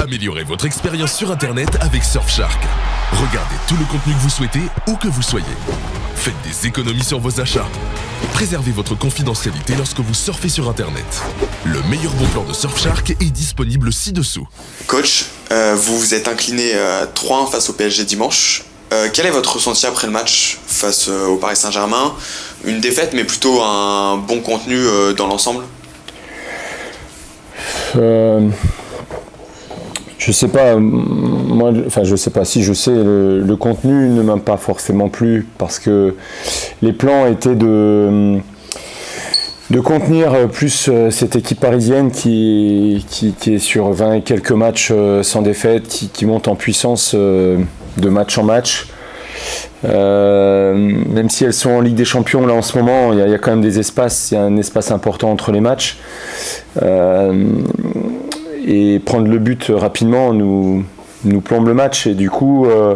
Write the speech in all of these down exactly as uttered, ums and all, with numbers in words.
Améliorez votre expérience sur Internet avec Surfshark. Regardez tout le contenu que vous souhaitez, où que vous soyez. Faites des économies sur vos achats. Préservez votre confidentialité lorsque vous surfez sur Internet. Le meilleur bon plan de Surfshark est disponible ci-dessous. Coach, euh, vous vous êtes incliné euh, trois un face au P S G dimanche. Euh, quel est votre ressenti après le match face euh, au Paris Saint-Germain? Une défaite, mais plutôt un bon contenu euh, dans l'ensemble? euh, Je sais pas, moi, enfin je sais pas, si je sais, le, le contenu ne m'a pas forcément plu parce que les plans étaient de, de contenir plus cette équipe parisienne qui, qui, qui est sur vingt et quelques matchs sans défaite, qui, qui monte en puissance de match en match. Euh, même si elles sont en Ligue des Champions là en ce moment, il y, y a quand même des espaces, il y a un espace important entre les matchs. Euh, et prendre le but rapidement nous, nous plombe le match et du coup, euh,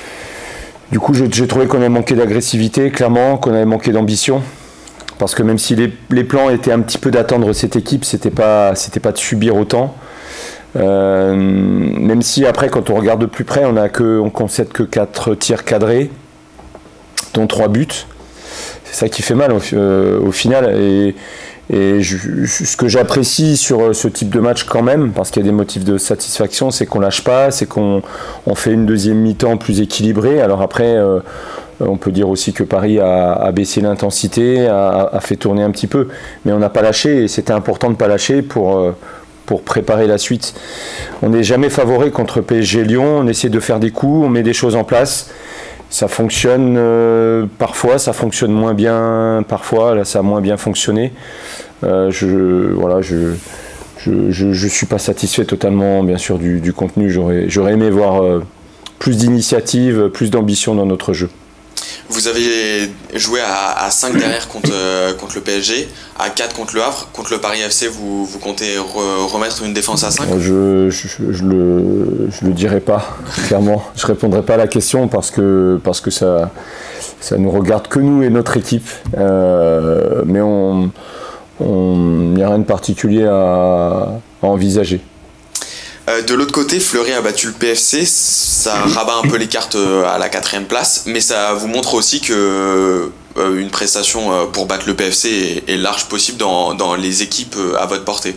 du coup j'ai trouvé qu'on avait manqué d'agressivité, clairement, qu'on avait manqué d'ambition. Parce que même si les, les plans étaient un petit peu d'attendre cette équipe, c'était pas, c'était pas de subir autant. Euh, même si après quand on regarde de plus près on a que, on concède que quatre tirs cadrés dont trois buts, c'est ça qui fait mal au, euh, au final et, et je, ce que j'apprécie sur ce type de match quand même, parce qu'il y a des motifs de satisfaction, c'est qu'on lâche pas, c'est qu'on on fait une deuxième mi-temps plus équilibrée. Alors après euh, on peut dire aussi que Paris a, a baissé l'intensité, a, a fait tourner un petit peu, mais on n'a pas lâché et c'était important de ne pas lâcher pour euh, pour préparer la suite. On n'est jamais favoré contre P S G Lyon, on essaie de faire des coups, on met des choses en place, ça fonctionne euh, parfois, ça fonctionne moins bien parfois, là ça a moins bien fonctionné. Euh, je voilà, je, je, je, je suis pas satisfait totalement bien sûr du, du contenu, j'aurais j'aurais aimé voir euh, plus d'initiative, plus d'ambition dans notre jeu. Vous avez joué à, à cinq derrière contre, euh, contre le P S G, à quatre contre le Havre. Contre le Paris F C, vous, vous comptez re, remettre une défense à cinq? Je je, je, le, je le dirai pas, clairement. Je répondrai pas à la question parce que, parce que ça ça nous regarde que nous et notre équipe. Euh, mais on il n'y a rien de particulier à, à envisager. De l'autre côté, Fleury a battu le P F C, ça rabat un peu les cartes à la quatrième place, mais ça vous montre aussi que euh, une prestation pour battre le P F C est, est large possible dans, dans les équipes à votre portée.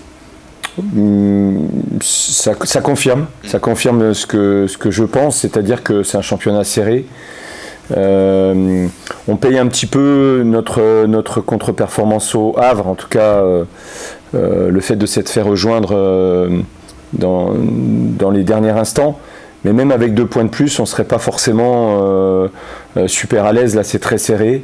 Ça, ça confirme, ça confirme ce que, ce que je pense, c'est-à-dire que c'est un championnat serré. Euh, on paye un petit peu notre, notre contre-performance au Havre, en tout cas euh, euh, le fait de s'être fait rejoindre euh, Dans, dans les derniers instants, mais même avec deux points de plus on ne serait pas forcément euh, super à l'aise. Là c'est très serré,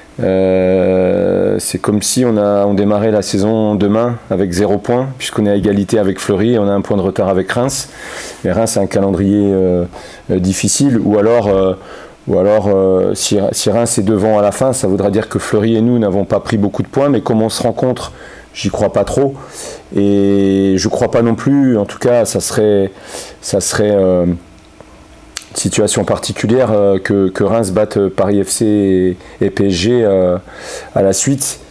euh, c'est comme si on, a, on démarrait la saison demain avec zéro point puisqu'on est à égalité avec Fleury et on a un point de retard avec Reims, mais Reims a un calendrier euh, difficile, ou alors, euh, ou alors euh, si, si Reims est devant à la fin, ça voudra dire que Fleury et nous n'avons pas pris beaucoup de points, mais comme on se rencontre, j'y crois pas trop, et je crois pas non plus, en tout cas ça serait, ça serait euh, une situation particulière euh, que, que Reims batte Paris F C et, et P S G euh, à la suite.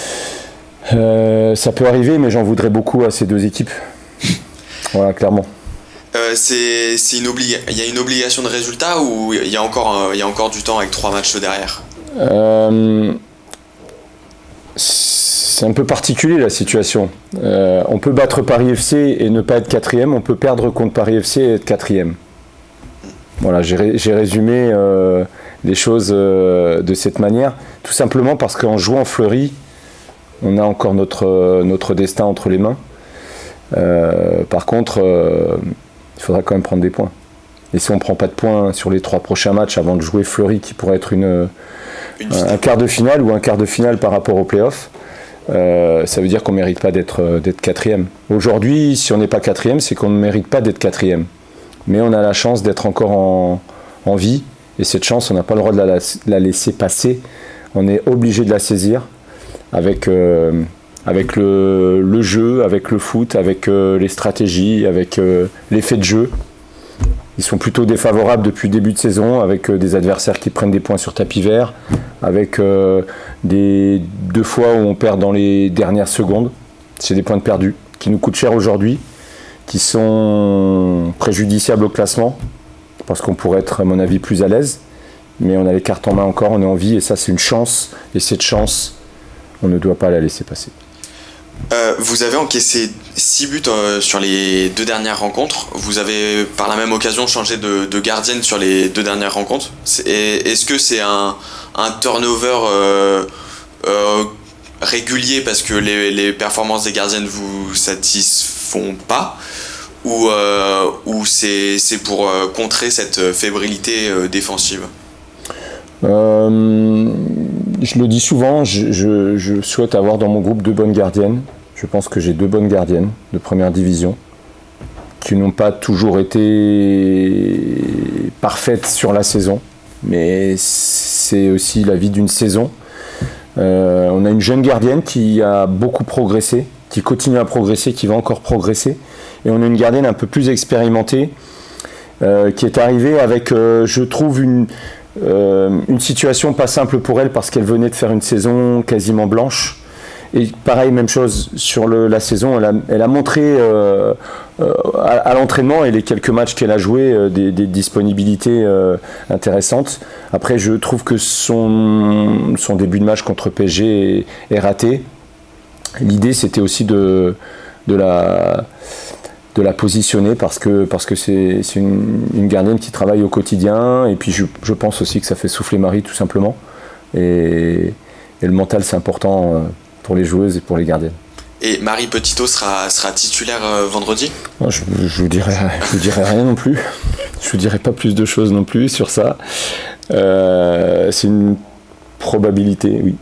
Euh, ça peut arriver, mais j'en voudrais beaucoup à ces deux équipes. Voilà, clairement. Euh, c'est, c'est une obli- il y a une obligation de résultat ou il y a encore, euh, il y a encore du temps avec trois matchs derrière? euh, C'est un peu particulier la situation. Euh, on peut battre Paris F C et ne pas être quatrième, on peut perdre contre Paris F C et être quatrième. Voilà, j'ai, ré, j'ai résumé euh, les choses euh, de cette manière, tout simplement parce qu'en jouant Fleury, on a encore notre, euh, notre destin entre les mains. Euh, par contre, euh, il faudra quand même prendre des points. Et si on ne prend pas de points sur les trois prochains matchs avant de jouer Fleury, qui pourrait être une, une un, un quart de finale ou un quart de finale par rapport au play-off, Euh, ça veut dire qu'on ne mérite pas d'être, d'être quatrième. Aujourd'hui, si on n'est pas quatrième, c'est qu'on ne mérite pas d'être quatrième. Mais on a la chance d'être encore en, en vie, et cette chance, on n'a pas le droit de la, la laisser passer. On est obligé de la saisir avec, euh, avec le, le jeu, avec le foot, avec euh, les stratégies, avec euh, l'effet de jeu. Ils sont plutôt défavorables depuis le début de saison, avec euh, des adversaires qui prennent des points sur tapis vert, avec euh, des deux fois où on perd dans les dernières secondes. C'est des points de perdus qui nous coûtent cher aujourd'hui, qui sont sont préjudiciables au classement, parce qu'on pourrait être, à mon avis, plus à l'aise. Mais on a les cartes en main encore, on est en vie, et ça c'est une chance. Et cette chance, on ne doit pas la laisser passer. Euh, vous avez encaissé six buts euh, sur les deux dernières rencontres. Vous avez par la même occasion changé de, de gardienne sur les deux dernières rencontres. Est-ce que c'est un, un turnover euh, euh, régulier parce que les, les performances des gardiennes vous satisfont pas, ou, euh, ou c'est pour euh, contrer cette fébrilité euh, défensive? euh, Je le dis souvent, je, je, je souhaite avoir dans mon groupe deux bonnes gardiennes. Je pense que j'ai deux bonnes gardiennes de première division qui n'ont pas toujours été parfaites sur la saison, mais c'est aussi la vie d'une saison. Euh, on a une jeune gardienne qui a beaucoup progressé, qui continue à progresser, qui va encore progresser, et on a une gardienne un peu plus expérimentée euh, qui est arrivée avec, euh, je trouve, une, euh, une situation pas simple pour elle parce qu'elle venait de faire une saison quasiment blanche. Et pareil, même chose sur le, la saison, elle a, elle a montré euh, euh, à, à l'entraînement et les quelques matchs qu'elle a joués euh, des, des disponibilités euh, intéressantes. Après, je trouve que son, son début de match contre P S G est, est raté. L'idée, c'était aussi de, de, la, de la positionner parce que parce que c'est une, une gardienne qui travaille au quotidien. Et puis, je, je pense aussi que ça fait souffler Marie, tout simplement. Et, et le mental, c'est important euh, pour les joueuses et pour les gardiennes. Et Marie Petitot sera, sera titulaire euh, vendredi? Non, je ne vous dirai, je vous dirai rien non plus. Je ne vous dirai pas plus de choses non plus sur ça. Euh, c'est une probabilité, oui.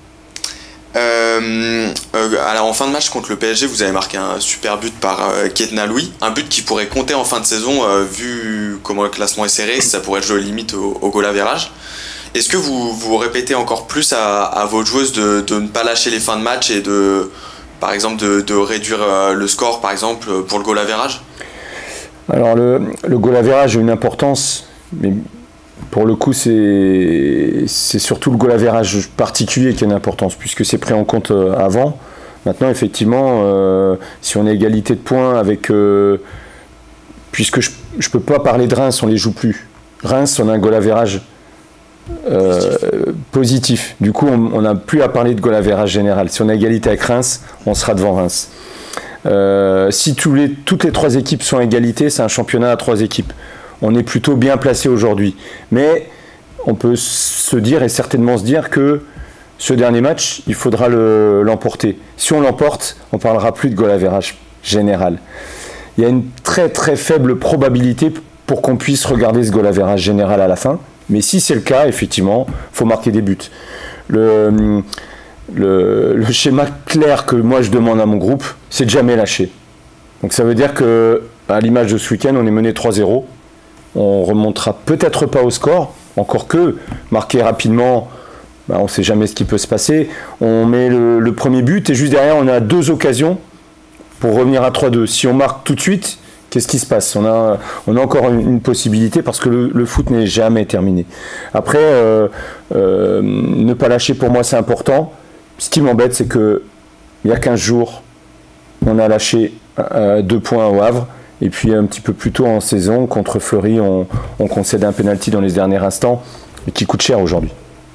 Euh, euh, alors en fin de match contre le P S G, vous avez marqué un super but par euh, Ketna Louis, un but qui pourrait compter en fin de saison, euh, vu comment le classement est serré, ça pourrait jouer limite au, au goal average. Est-ce que vous vous répétez encore plus à, à vos joueuses de, de ne pas lâcher les fins de match et de, par exemple, de, de réduire le score, par exemple, pour le goal average? Alors le, le goal average a une importance, mais pour le coup c'est surtout le goal average particulier qui a une importance, puisque c'est pris en compte avant. Maintenant, effectivement, euh, si on a égalité de points avec... Euh, puisque je ne peux pas parler de Reims, on ne les joue plus. Reims, on a un goal average Euh, positif. Du coup, on n'a plus à parler de goal average général. Si on a égalité avec Reims, on sera devant Reims. Euh, si tous les, toutes les trois équipes sont à égalité, c'est un championnat à trois équipes. On est plutôt bien placé aujourd'hui. Mais on peut se dire, et certainement se dire, que ce dernier match, il faudra l'emporter. Le, si on l'emporte, on ne parlera plus de goal average général. Il y a une très très faible probabilité pour qu'on puisse regarder ce goal average général à la fin. Mais si c'est le cas, effectivement, il faut marquer des buts. Le, le, le schéma clair que moi je demande à mon groupe, c'est de jamais lâcher. Donc ça veut dire qu'à l'image de ce week-end, on est mené trois zéro. On remontera peut-être pas au score, encore que marquer rapidement, ben on ne sait jamais ce qui peut se passer. On met le, le premier but et juste derrière, on a deux occasions pour revenir à trois deux. Si on marque tout de suite, qu'est-ce qui se passe? On a, on a encore une, une possibilité parce que le, le foot n'est jamais terminé. Après, euh, euh, ne pas lâcher pour moi c'est important. Ce qui m'embête, c'est qu'il y a quinze jours, on a lâché euh, deux points au Havre. Et puis un petit peu plus tôt en saison, contre Fleury, on, on concède un penalty dans les derniers instants, et qui coûte cher aujourd'hui.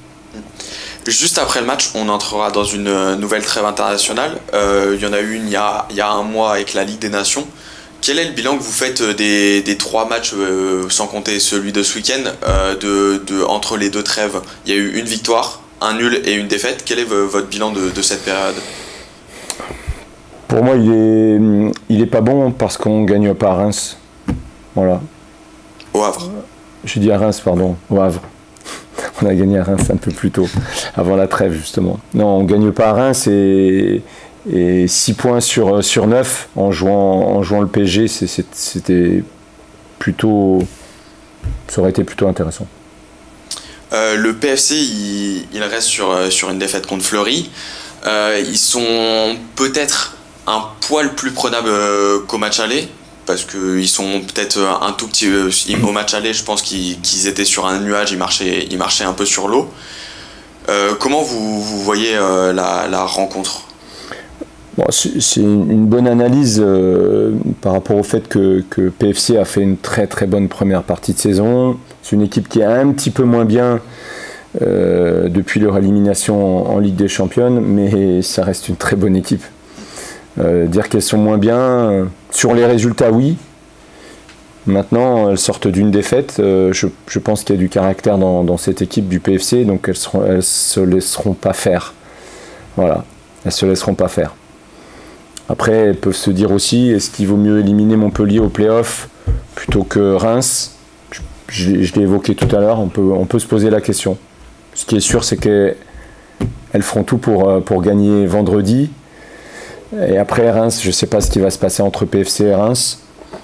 Juste après le match, on entrera dans une nouvelle trêve internationale. Euh, il y en a eu une il y a, il y a un mois avec la Ligue des Nations. Quel est le bilan que vous faites des, des trois matchs, euh, sans compter celui de ce week-end, euh, de, de, entre les deux trêves? Il y a eu une victoire, un nul et une défaite. Quel est votre bilan de, de cette période? Pour moi, il est, il est pas bon parce qu'on ne gagne pas à Reims. Voilà. Au Havre. J'ai dit à Reims, pardon, au Havre. On a gagné à Reims un peu plus tôt, avant la trêve justement. Non, on ne gagne pas à Reims et... Et six points sur, sur neuf en jouant, en jouant le P S G, c'était plutôt, ça aurait été plutôt intéressant. Euh, le P F C, il, il reste sur, sur une défaite contre Fleury. Euh, ils sont peut-être un poil plus prenables qu'au match aller, parce qu'ils sont peut-être un tout petit... Au match aller, je pense qu'ils qu'ils étaient sur un nuage, ils marchaient, ils marchaient un peu sur l'eau. Euh, comment vous, vous voyez euh, la, la rencontre ? Bon, c'est une bonne analyse euh, par rapport au fait que, que P F C a fait une très très bonne première partie de saison. C'est une équipe qui est un petit peu moins bien euh, depuis leur élimination en, en Ligue des Champions, mais ça reste une très bonne équipe. Euh, dire qu'elles sont moins bien, euh, sur les résultats, oui. Maintenant, elles sortent d'une défaite. Euh, je, je pense qu'il y a du caractère dans, dans cette équipe du P F C, donc elles ne elles se laisseront pas faire. Voilà, elles se laisseront pas faire. Après, elles peuvent se dire aussi, est-ce qu'il vaut mieux éliminer Montpellier au play-off plutôt que Reims? Je, je, je l'ai évoqué tout à l'heure, on peut, on peut se poser la question. Ce qui est sûr, c'est qu'elles feront tout pour, pour gagner vendredi. Et après Reims, je ne sais pas ce qui va se passer entre P F C et Reims.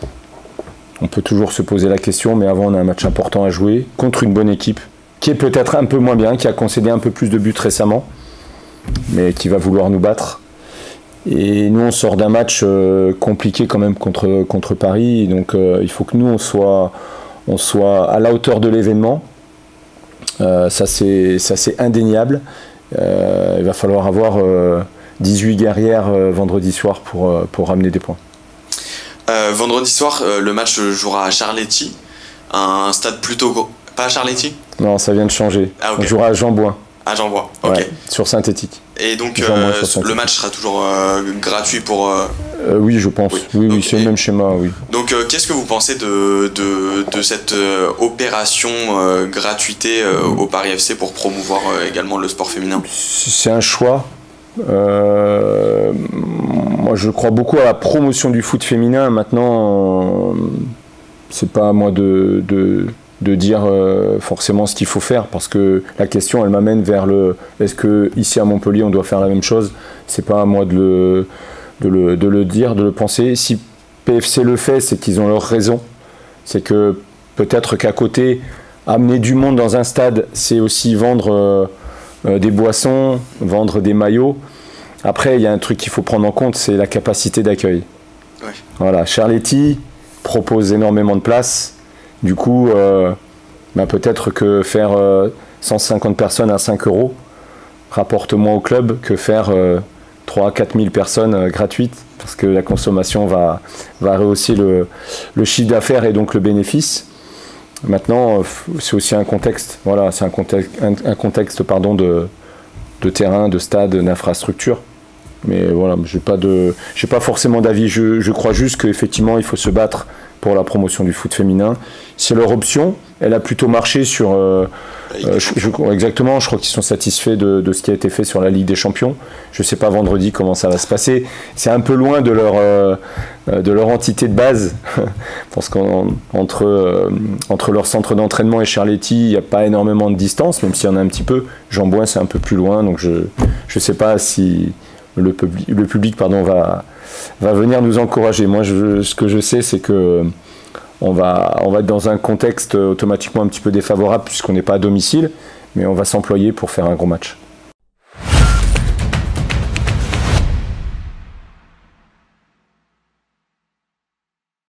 On peut toujours se poser la question, mais avant, on a un match important à jouer contre une bonne équipe, qui est peut-être un peu moins bien, qui a concédé un peu plus de buts récemment, mais qui va vouloir nous battre. Et nous, on sort d'un match euh, compliqué quand même contre, contre Paris. Donc, euh, il faut que nous, on soit, on soit à la hauteur de l'événement. Euh, ça, c'est indéniable. Euh, il va falloir avoir euh, dix-huit guerrières euh, vendredi soir pour, euh, pour ramener des points. Euh, vendredi soir, euh, le match jouera à Charletti. Un stade plutôt gros. Pas à Charletti? Non, ça vient de changer. Ah, okay. On jouera à Jean-Bouin. À Jean-Bouin, ok. Ouais, sur synthétique. Et donc, euh, le match sera toujours euh, gratuit pour... Euh... Euh, oui, je pense. Oui, oui, oui c'est le même schéma, oui. Donc, euh, qu'est-ce que vous pensez de, de, de cette euh, opération euh, gratuité euh, mmh. au Paris F C pour promouvoir euh, également le sport féminin? C'est un choix. Euh, moi, je crois beaucoup à la promotion du foot féminin. Maintenant, euh, c'est pas à moi de... de de dire euh, forcément ce qu'il faut faire, parce que la question elle m'amène vers le est-ce que ici à Montpellier on doit faire la même chose? C'est pas à moi de le, de, le, de le dire, de le penser. Si P F C le fait, c'est qu'ils ont leur raison. C'est que peut-être qu'à côté, amener du monde dans un stade, c'est aussi vendre euh, euh, des boissons, vendre des maillots. Après, il y a un truc qu'il faut prendre en compte, c'est la capacité d'accueil. Ouais. Voilà, Charletti propose énormément de places. Du coup, euh, bah peut-être que faire euh, cent cinquante personnes à cinq euros rapporte moins au club que faire euh, trois à quatre mille personnes euh, gratuites, parce que la consommation va, va rehausser le, le chiffre d'affaires et donc le bénéfice. Maintenant, c'est aussi un contexte, voilà, c'est un contexte, un, un contexte pardon, de, de terrain, de stade, d'infrastructure. Mais voilà, je n'ai pas, pas forcément d'avis. Je, je crois juste qu'effectivement, il faut se battre pour la promotion du foot féminin. C'est leur option. Elle a plutôt marché sur... Euh, euh, je, je, exactement, je crois qu'ils sont satisfaits de, de ce qui a été fait sur la Ligue des Champions. Je ne sais pas vendredi comment ça va se passer. C'est un peu loin de leur, euh, de leur entité de base. Parce qu'entre euh, entre leur centre d'entraînement et Charletti, il n'y a pas énormément de distance, même s'il y en a un petit peu. Jean-Bouin, c'est un peu plus loin. Donc je ne sais pas si... le public, le public pardon, va, va venir nous encourager. Moi, je, ce que je sais, c'est que on va, on va être dans un contexte automatiquement un petit peu défavorable puisqu'on n'est pas à domicile, mais on va s'employer pour faire un gros match.